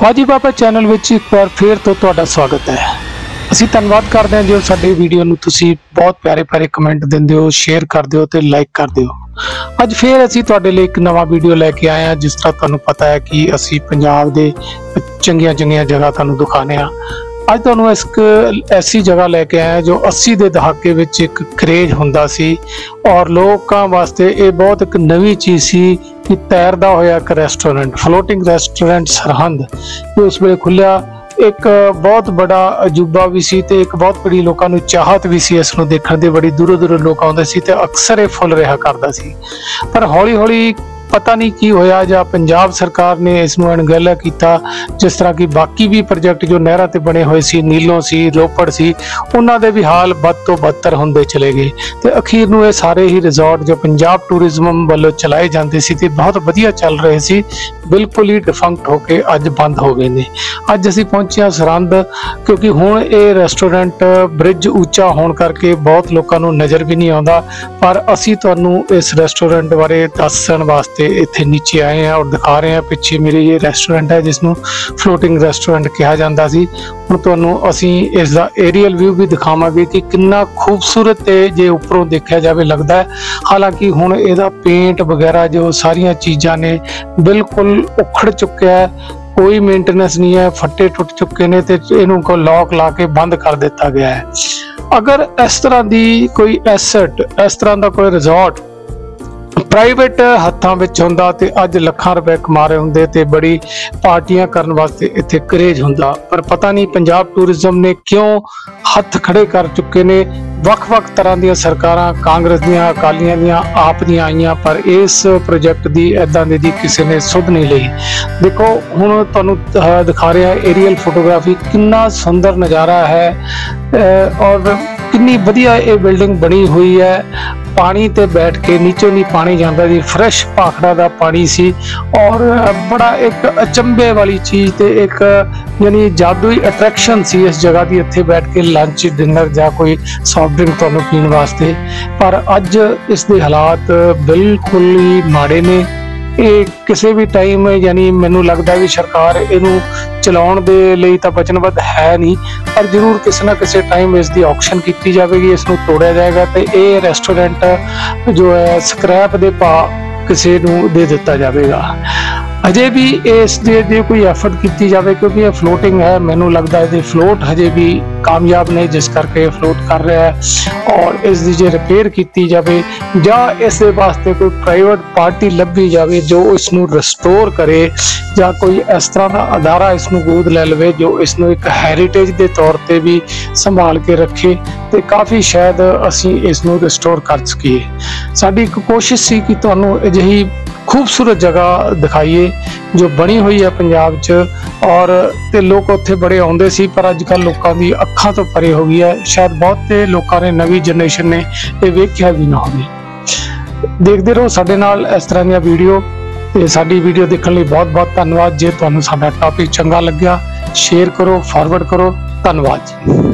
फौजी बाबा चैनल में एक बार फिर तो तुहाडा स्वागत है। ਅਸੀਂ ਧੰਨਵਾਦ ਕਰਦੇ ਹਾਂ जो साडी वीडियो ਨੂੰ ਤੁਸੀਂ बहुत प्यारे प्यारे कमेंट ਦਿੰਦੇ ਹੋ, शेयर करते हो ਤੇ लाइक करते हो। ਅੱਜ फिर ਅਸੀਂ ਤੁਹਾਡੇ ਲਈ ਇੱਕ ਨਵਾਂ ਵੀਡੀਓ ਲੈ ਕੇ ਆਏ ਹਾਂ। जिस तरह ਤੁਹਾਨੂੰ ਪਤਾ ਹੈ ਕਿ ਅਸੀਂ ਪੰਜਾਬ ਦੇ ਚੰਗੀਆਂ ਚੰਗੀਆਂ ਜਗ੍ਹਾ ਤੁਹਾਨੂੰ ਦਿਖਾਣੇ ਆ। ਅੱਜ ਤੁਹਾਨੂੰ ਇੱਕ ਐਸੀ ਜਗ੍ਹਾ ਲੈ ਕੇ ਆਏ ਜੋ 80 ਦੇ ਦਹਾਕੇ ਵਿੱਚ ਇੱਕ ਕਰੇਜ ਹੁੰਦਾ ਸੀ ਔਰ ਲੋਕਾਂ ਵਾਸਤੇ ਇਹ ਬਹੁਤ ਇੱਕ ਨਵੀਂ ਚੀਜ਼ ਸੀ कि तैरदा होया एक रेस्टोरेंट, फ्लोटिंग रेस्टोरेंट सरहंद जो उस वेले खुलिया। एक बहुत बड़ा अजूबा भी सी ते एक बहुत बड़ी लोगों को चाहत भी सी इस नूं देखण दी। बड़ी दूरों दूरों लोग आउंदे सी ते अक्सर ये फुल रहा करदा सी, पर हौली हौली पता नहीं की होया जां पंजाब सरकार ने इस नूं अणगौला कीता। जिस तरह की बाकी भी प्रोजेक्ट जो नहरां ते बने हुए सी, नीलों सी, रोपड़ सी, उन्हां दे भी हाल बद तो बदतर हुंदे चले गए ते अखीर नूं ये सारे ही रिजॉर्ट जो पंजाब टूरिज्म वालों चलाए जाते सी ते बहुत वधिया चल रहे सी, बिल्कुल ही डिफंक्ट होके अज बंद हो गए ने। अज असीं पहुंचे सरहंद क्योंकि हुण ये रेस्टोरेंट ब्रिज उच्चा होने करके बहुत लोगों नूं नज़र भी नहीं आउंदा, पर असीं तुहानूं इस रेस्टोरेंट बारे दस्सण वास्ते इत्थे नीचे आए हैं और दिखा रहे हैं। पीछे मेरे ये रेस्टोरेंट है जिसनूं फ्लोटिंग रेस्टोरेंट कहा जाता सी। हुण तुहानूं असीं इसदा एरियल व्यू भी दिखावांगे कि कितना खूबसूरत है जे उपरों देखा जाए लगता है। हालांकि हुण इहदा पेंट वगैरह जो सारिया चीज़ां ने बिल्कुल उखड़ चुक्या है, कोई मेंटेनेंस नहीं है, फट्टे टुट चुके ने ते इहनूं को लॉक ला के बंद कर दिता गया है। अगर इस तरह की कोई एसेट, इस तरह का कोई रिजॉर्ट प्राइवेट हत्थां विच हुंदा ते अज लखां रुपए कमा रहे हुंदे ते बड़ी पार्टियां करन वास्ते इत्थे करेज हुंदा। पर पता नहीं पंजाब टूरिज्म ने क्यों हत्थ खड़े कर चुके ने। वख-वख तरह दी सरकारां, कांग्रेस दियां, अकालियां दियां, आप दियां आईयां, पर इस प्रोजेक्ट दी इदां दी किसी ने सुध नहीं लई। देखो हुण तुहानूं दिखा रहे हैं एरियल फोटोग्राफी, कितना सुंदर नज़ारा है और कितनी वधिया ये बिल्डिंग बनी हुई है। पानी ते बैठ के नीचे नहीं पानी जाता जी, फ्रैश भाखड़ा दा पानी सी और बड़ा एक अचंभे वाली चीज़ ते एक यानी जादुई अट्रैक्शन सी इस जगह की। इत्थे बैठ के लंच डिनर या कोई सॉफ्ट ड्रिंक तुहानूं पीण वास्ते, पर अज इस दे हालात बिल्कुल ही माड़े ने। ये किसी भी टाइम यानी मैनू लगता भी सरकार इनू चलाउण दे लई तां वचनबद्ध है नहीं, पर जरूर किसी ना किसी टाइम इसकी ऑक्शन की जाएगी, इसनूं तोड़िया जाएगा तो ये रेस्टोरेंट जो है स्क्रैप दे भाव किसी नूं दे दिता जाएगा। अजे भी इस दे कोई एफर्ट की जाए क्योंकि ये फ्लोटिंग है, मैनू लगता है फ्लोट हजे भी कामयाब नहीं, जिस करके फ्लोट कर रहा है। और इसकी जो रिपेयर की जाए या इस वास्ते कोई प्राइवेट पार्टी लभी जाए जो इसनूं रिस्टोर करे, या कोई इस तरह का अदारा इसनूं गोद ले लवे जो इसनूं एक हैरीटेज के तौर पर भी संभाल के रखे, तो काफ़ी शायद असीं इसनूं रिस्टोर कर सकीए। साडी एक कोशिश सी कि तुहानूं अजिही खूबसूरत जगह दिखाइए जो बनी हुई है पंजाब च, और ते लोग उत्थे बड़े आउंदे सी, पर अजकल लोगों की अखां तो परे हो गई है। शायद बहुते लोगों ने, नवी जनरेशन ने ये वेख्या भी ना होवे। देखते रहो साडे नाल इस तरह दी वीडियो, ते साडी वीडियो देखने लई बहुत बहुत धन्यवाद। जे तुहानूं साडा टॉपिक चंगा लग्या शेयर करो, फॉरवर्ड करो। धन्यवाद जी।